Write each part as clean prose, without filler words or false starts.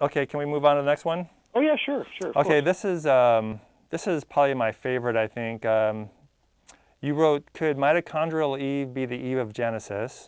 Okay, can we move on to the next one? Oh yeah, sure. Okay, this is probably my favorite, I think. You wrote, could mitochondrial Eve be the Eve of Genesis?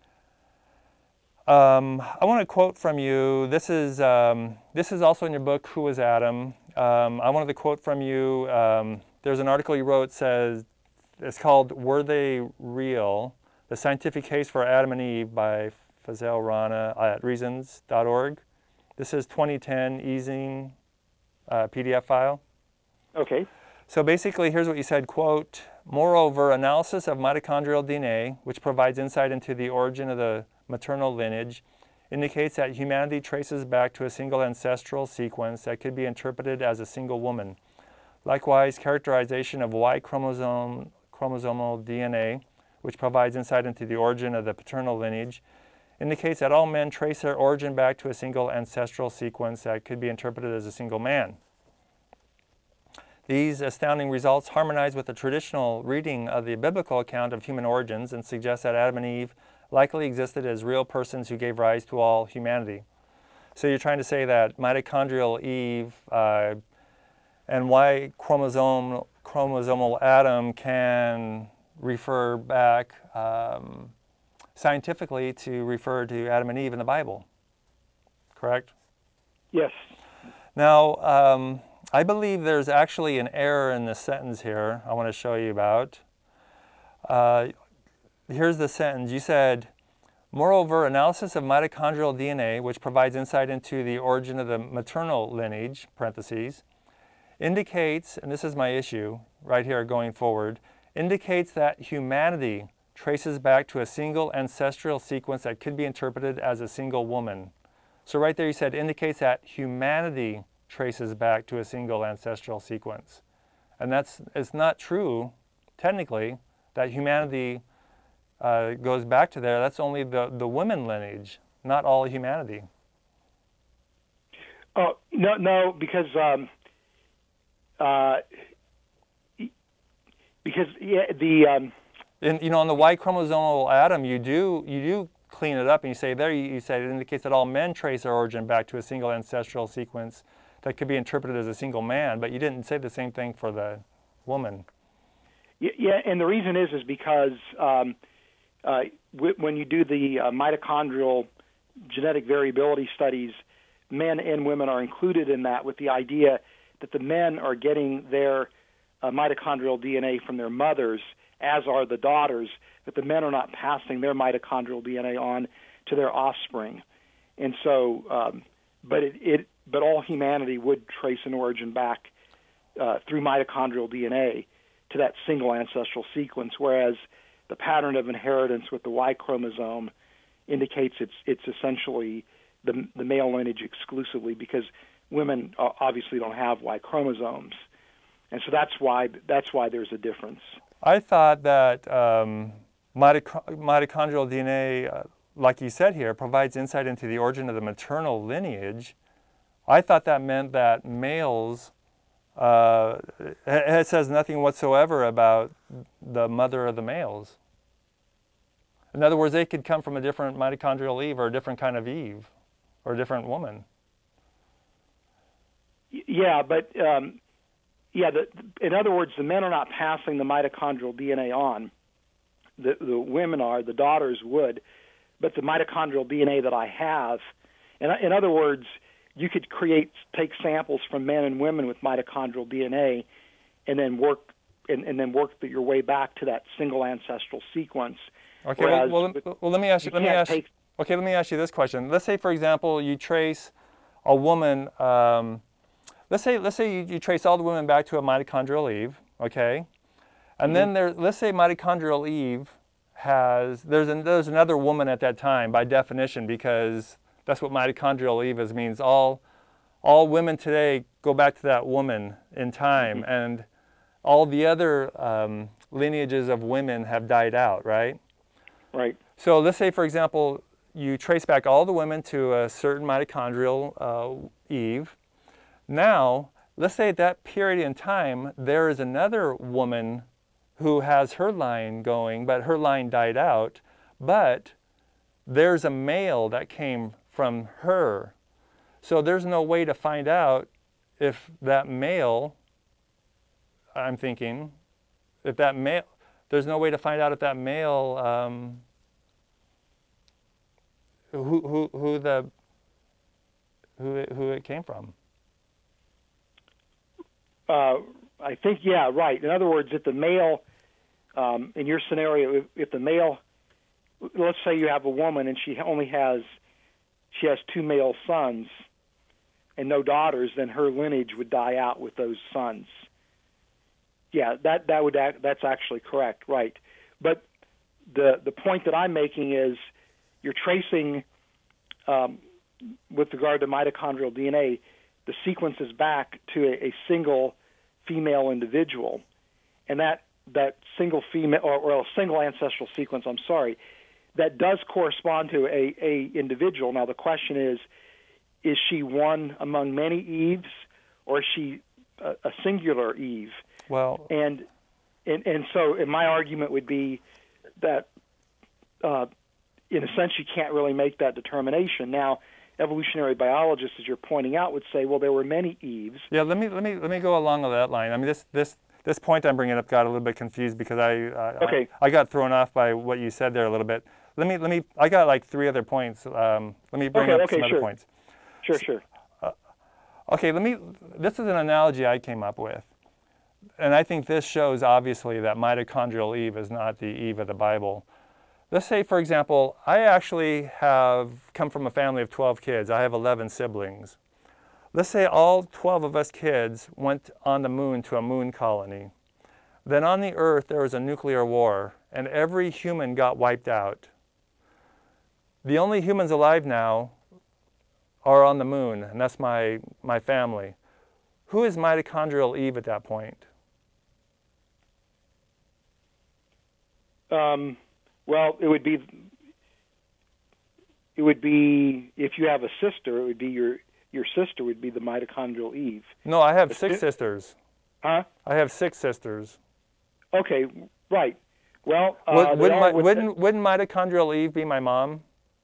I want to quote from you. This is also in your book, Who Was Adam? I wanted to quote from you. There's an article you wrote, says, it's called Were They Real? The Scientific Case for Adam and Eve by Fazale Rana at reasons.org. This is 2010 easing PDF file. Okay. So basically, here's what you said, quote, moreover, analysis of mitochondrial DNA, which provides insight into the origin of the maternal lineage, indicates that humanity traces back to a single ancestral sequence that could be interpreted as a single woman. Likewise, characterization of Y chromosomal DNA, which provides insight into the origin of the paternal lineage, indicates that all men trace their origin back to a single ancestral sequence that could be interpreted as a single man. These astounding results harmonize with the traditional reading of the biblical account of human origins and suggest that Adam and Eve likely existed as real persons who gave rise to all humanity. So you're trying to say that mitochondrial Eve and Y chromosomal Adam can refer back scientifically to refer to Adam and Eve in the Bible, correct? Yes. Now, I believe there's actually an error in this sentence here I want to show you about. Here's the sentence. You said, moreover, analysis of mitochondrial DNA, which provides insight into the origin of the maternal lineage, parentheses, indicates, and this is my issue right here going forward, indicates that humanity traces back to a single ancestral sequence that could be interpreted as a single woman. So right there you said indicates that humanity traces back to a single ancestral sequence. And it's not true, technically, that humanity goes back to there. That's only the women lineage, not all humanity. Oh, no, because And you know, on the Y chromosomal Adam, you do clean it up, and you say there, you said it indicates that all men trace their origin back to a single ancestral sequence that could be interpreted as a single man, but you didn't say the same thing for the woman. Yeah, and the reason is because when you do the mitochondrial genetic variability studies, men and women are included in that with the idea that the men are getting their mitochondrial DNA from their mothers, as are the daughters, but the men are not passing their mitochondrial DNA on to their offspring. And so, but all humanity would trace an origin back through mitochondrial DNA to that single ancestral sequence, whereas the pattern of inheritance with the Y chromosome indicates it's essentially the male lineage exclusively, because women obviously don't have Y chromosomes, and so that's why there's a difference. I thought that mitochondrial DNA, like you said here, provides insight into the origin of the maternal lineage. I thought that meant that males, it says nothing whatsoever about the mother of the males. In other words, they could come from a different mitochondrial Eve or a different kind of Eve or a different woman. Yeah, but in other words, the men are not passing the mitochondrial DNA on. The women are, the daughters would, but the mitochondrial DNA that I have, in other words, you could take samples from men and women with mitochondrial DNA, and then work your way back to that single ancestral sequence. Okay. Well, let me ask you. Let me ask you this question. Let's say, for example, you trace a woman. Let's say you trace all the women back to a mitochondrial Eve. Okay, and then let's say mitochondrial Eve there's another woman at that time by definition, because that's what mitochondrial Eve means. All women today go back to that woman in time, and all the other lineages of women have died out, right? Right. So let's say, for example, you trace back all the women to a certain mitochondrial Eve. Now, let's say at that period in time, there is another woman who has her line going, but her line died out, but there's a male that came from her. So there's no way to find out if that male, I'm thinking, if that male, there's no way to find out if that male, who it came from. I think, yeah, right. In other words, if the male, in your scenario, if the male, let's say you have a woman and she has 2 male sons and no daughters, then her lineage would die out with those sons. Yeah, that's actually correct, right? But the point that I'm making is you're tracing, with regard to mitochondrial DNA, the sequences back to a single female individual, and that single female or a single ancestral sequence, I'm sorry, that does correspond to a individual. Now the question is she one among many Eves, or is she a singular Eve? Well, and so my argument would be that in a sense you can't really make that determination. Now, evolutionary biologists, as you're pointing out, would say, well, there were many Eves. Yeah, let me go along with that line. I mean, this point I'm bringing up got a little bit confused because I got thrown off by what you said there a little bit. I got like 3 other points. Let me bring up some other points. Sure. Okay, this is an analogy I came up with. And I think this shows obviously that mitochondrial Eve is not the Eve of the Bible. Let's say, for example, I actually have come from a family of 12 kids. I have 11 siblings. Let's say all 12 of us kids went on the moon to a moon colony. Then on the Earth there was a nuclear war and every human got wiped out. The only humans alive now are on the moon, and that's my family. Who is mitochondrial Eve at that point? Well, it would be if you have a sister, it would be your sister would be the mitochondrial Eve. No, I have 6 sisters. Huh? I have 6 sisters. Okay, right. Well, wouldn't mitochondrial Eve be my mom?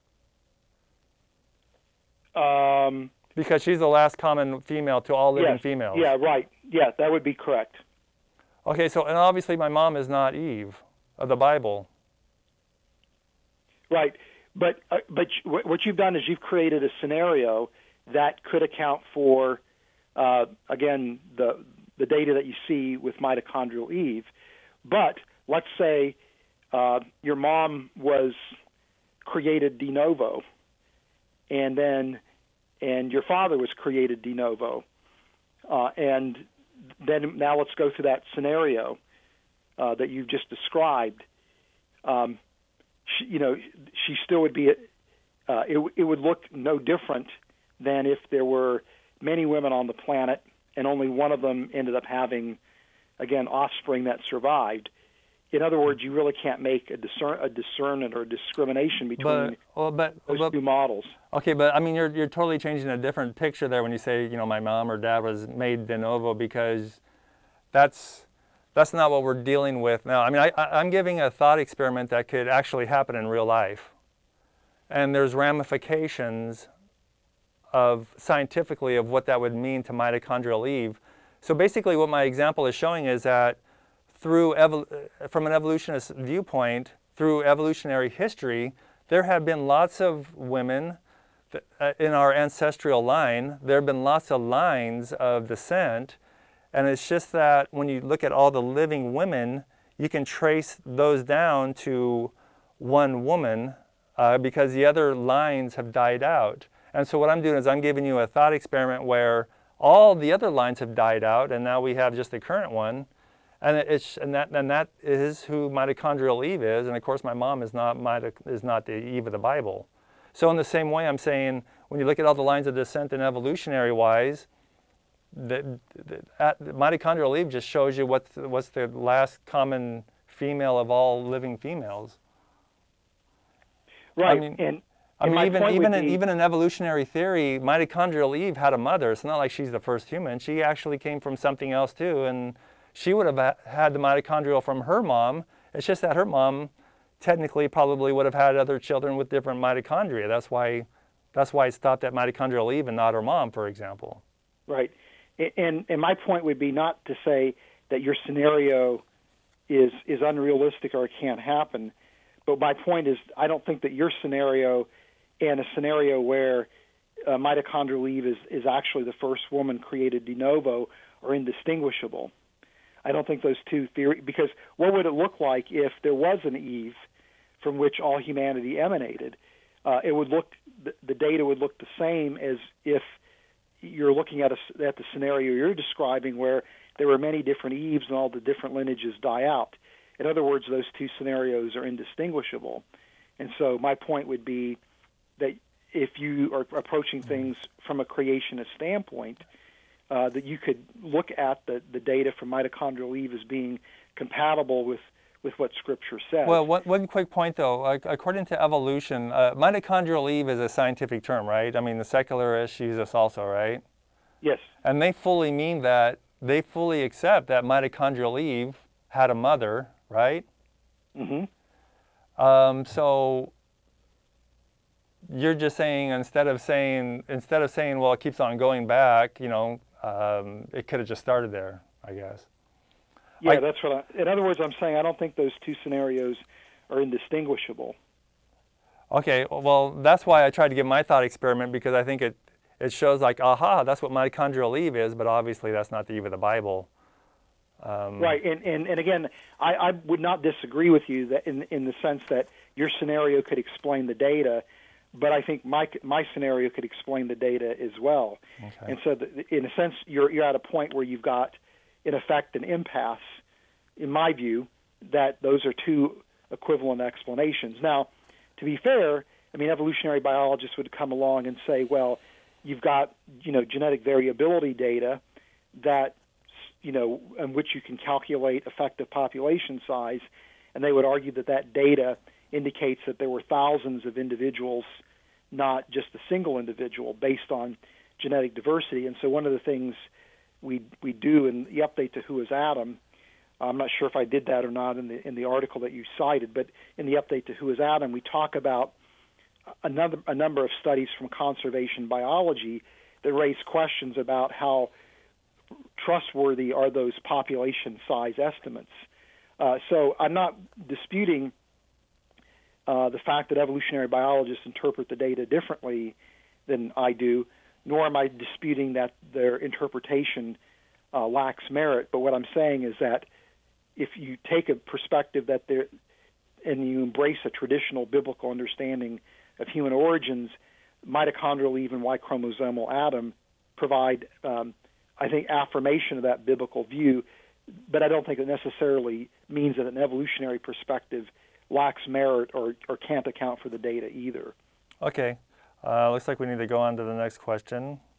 Because she's the last common female to all living females. Yeah, right. Yeah, that would be correct. Okay, so and obviously my mom is not Eve of the Bible. Right, but what you've done is you've created a scenario that could account for, again, the data that you see with mitochondrial Eve. But let's say your mom was created de novo, and your father was created de novo, and then now let's go through that scenario that you just described. She still would be. It would look no different than if there were many women on the planet and only one of them ended up having, again, offspring that survived. In other words, you really can't make a discernment or discrimination between those 2 models. Okay, but I mean, you're totally changing a different picture there when you say, my mom or dad was made de novo, because that's not what we're dealing with now. I mean, I'm giving a thought experiment that could actually happen in real life. And there's ramifications scientifically of what that would mean to mitochondrial Eve. So basically what my example is showing is that from an evolutionist viewpoint, through evolutionary history, there have been lots of women in our ancestral line. There have been lots of lines of descent. And it's just that when you look at all the living women, you can trace those down to one woman because the other lines have died out. And so what I'm doing is I'm giving you a thought experiment where all the other lines have died out, and now we have just the current one. And that is who mitochondrial Eve is. And of course, my mom is not the Eve of the Bible. So in the same way, I'm saying when you look at all the lines of descent and evolutionary-wise, the mitochondrial Eve just shows you what's the last common female of all living females. Right. I mean, even in evolutionary theory, mitochondrial Eve had a mother. It's not like she's the first human. She actually came from something else too, and she would have had the mitochondrial from her mom. It's just that her mom technically probably would have had other children with different mitochondria. That's why That's why it stopped at mitochondrial Eve and not her mom, for example. Right. And my point would be not to say that your scenario is unrealistic or it can't happen, but my point is I don't think that your scenario and a scenario where mitochondrial Eve is actually the first woman created de novo are indistinguishable. I don't think those two theories, because what would it look like if there was an Eve from which all humanity emanated? It would look, the data would look the same as if you're looking at the scenario you're describing where there were many different Eves and all the different lineages die out. In other words, those two scenarios are indistinguishable. And so my point would be that if you are approaching things from a creationist standpoint, that you could look at the data from mitochondrial Eve as being compatible with what Scripture says. Well, one quick point, though. According to evolution, mitochondrial Eve is a scientific term, right? I mean, the secularists use this also, right? Yes. And they fully mean that, they fully accept that mitochondrial Eve had a mother, right? Mm-hmm. So you're just saying instead of saying well, it keeps on going back, you know, it could have just started there, I guess. Yeah, that's what in other words, I'm saying I don't think those two scenarios are indistinguishable. Okay, well, that's why I tried to give my thought experiment, because I think it shows like, aha, that's what mitochondrial Eve is, but obviously that's not the Eve of the Bible. Right, and again, I would not disagree with you that in the sense that your scenario could explain the data, but I think my scenario could explain the data as well. Okay. And so, in a sense, you're at a point where you've got, in effect, an impasse, in my view, that those are two equivalent explanations. Now, to be fair, I mean, evolutionary biologists would come along and say, well, you've got, you know, genetic variability data that, you know, in which you can calculate effective population size, and they would argue that that data indicates that there were thousands of individuals, not just a single individual, based on genetic diversity. And so one of the things we do in the update to Who is Adam, I'm not sure if I did that or not in the article that you cited, but in the update to Who is Adam, we talk about a number of studies from conservation biology that raise questions about how trustworthy are those population size estimates. So I'm not disputing the fact that evolutionary biologists interpret the data differently than I do, nor am I disputing that their interpretation lacks merit. But what I'm saying is that if you take a perspective that and you embrace a traditional biblical understanding of human origins, mitochondrial Eve and Y chromosomal Adam provide, I think, affirmation of that biblical view, but I don't think it necessarily means that an evolutionary perspective lacks merit or can't account for the data either. Okay. Looks like we need to go on to the next question.